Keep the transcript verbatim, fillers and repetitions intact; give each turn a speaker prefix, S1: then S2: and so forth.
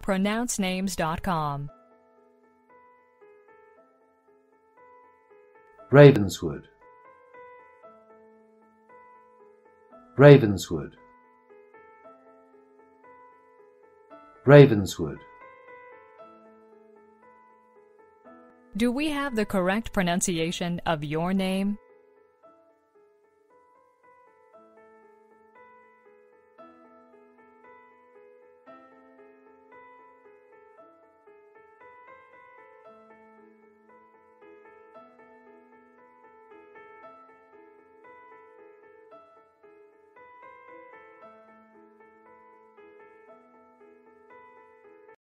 S1: pronounce names dot com.
S2: Ravenswood, Ravenswood, Ravenswood.
S1: Do we have the correct pronunciation of your name?